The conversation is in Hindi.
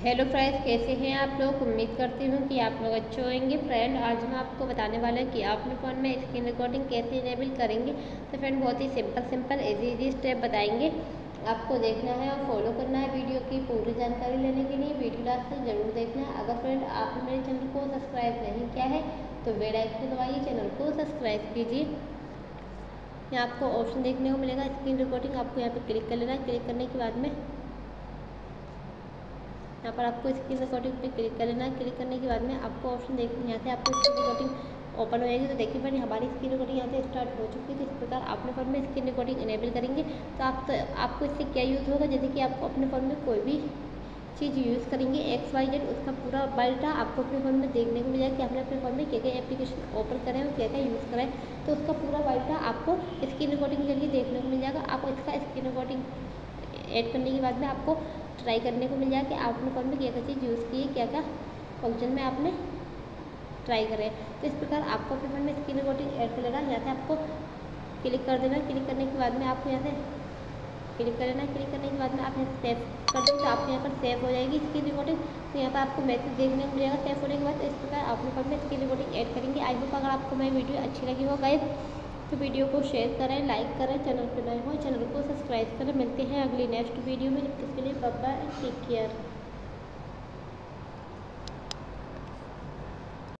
हेलो फ्रेंड्स, कैसे हैं आप लोग। उम्मीद करती हूँ कि आप लोग अच्छे होंगे। फ्रेंड, आज हम आपको बताने वाले हैं कि आप अपने फ़ोन में स्क्रीन रिकॉर्डिंग कैसे इनेबल करेंगे। तो फ्रेंड, बहुत ही सिंपल इजी स्टेप बताएंगे। आपको देखना है और फॉलो करना है। वीडियो की पूरी जानकारी लेने के लिए वीडियो लास्ट तक जरूर देखना है। अगर फ्रेंड आपने मेरे चैनल को सब्सक्राइब नहीं किया है तो बेल आइकन दबाइए, चैनल को सब्सक्राइब कीजिए। यहाँ आपको ऑप्शन देखने को मिलेगा स्क्रीन रिकॉर्डिंग। आपको यहाँ पे क्लिक कर लेना है। क्लिक करने के बाद में यहाँ पर आपको स्क्रीन रिकॉर्डिंग पे क्लिक कर लेना है। क्लिक करने के बाद में आपको ऑप्शन देखना, यहाँ से आपको स्क्रीन रिकॉर्डिंग ओपन हो जाएगी। तो देखिए फ्रेंड, हमारी स्क्रीन रिकॉर्डिंग यहाँ से स्टार्ट हो चुकी है। तो इस प्रकार अपने फ़ोन में स्क्रीन रिकॉर्डिंग इनेबल करेंगे तो आपको इससे क्या यूज़ होगा। जैसे कि आपको अपने फ़ोन में कोई भी चीज़ यूज़ करेंगे XYZ, उसका पूरा डाटा आपको अपने फ़ोन में देखने को मिल जाएगा कि आपने अपने फ़ोन में क्या क्या एप्लीकेशन ओपन करें और क्या क्या यूज़ करें। तो उसका पूरा डाटा आपको स्क्रीन रिकॉर्डिंग के जरिए देखने को मिल जाएगा। आपको इसका स्क्रीन रिकॉर्डिंग ऐड करने के बाद में आपको ट्राई करने को मिल जाएगा कि आपने फ़ोन में क्या क्या चीज़ यूज़ की है, क्या क्या फंक्शन में आपने ट्राई करें। तो इस प्रकार आपको अपने फ़ोन में स्क्रीन रिकॉर्डिंग ऐड कर लेना। यहाँ से आपको क्लिक कर देना। क्लिक करने के बाद में आपको यहाँ से क्लिक कर लेना। क्लिक करने के बाद में आप यहाँ सेव कर दें तो आपके यहाँ पर सेव हो जाएगी स्क्रीन रिकॉर्डिंग। तो यहाँ पर आपको मैसेज देखने को मिलेगा सेव होने के बाद। तो इस प्रकार अपने फ़ोन में स्क्रीन रिकॉर्डिंग ऐड करेंगे। आई होप अगर आपको मेरी वीडियो अच्छी लगी हो गाइस तो वीडियो को शेयर करें, लाइक करें, चैनल पर नए हो चैनल को सब्सक्राइब करें। मिलते हैं अगली नेक्स्ट वीडियो में। इसके लिए बाय बाय, टेक केयर।